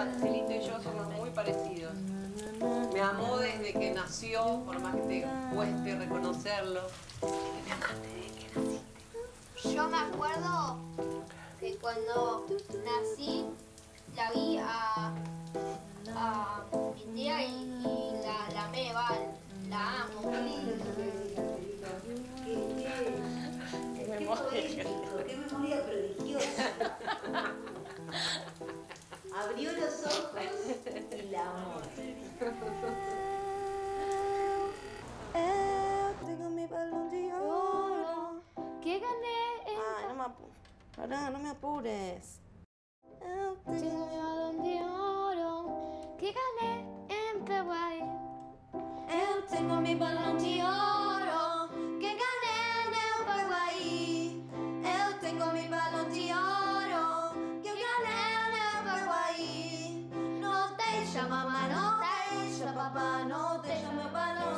Celito y yo somos muy parecidos. Me amó desde que nació, por más que te cueste reconocerlo. Me amaste desde que naciste. Yo me acuerdo que cuando nací la vi a mi tía y la amé, la amo. Qué lindo eso que decís, qué memoria prodigiosa. Abrió los ojos y la amó. Tengo mi balón de oro Que gané Ay, no me apures. Pará, no me apures. tengo mi balón de oro que gané en Paraguay. Eu tenho mi balão de ouro que ganhei no Paraguai. Eu tenho mi balão de ouro que eu ganhei no Paraguai. Não deixa mamãe, não deixa papá, não deixa meu balão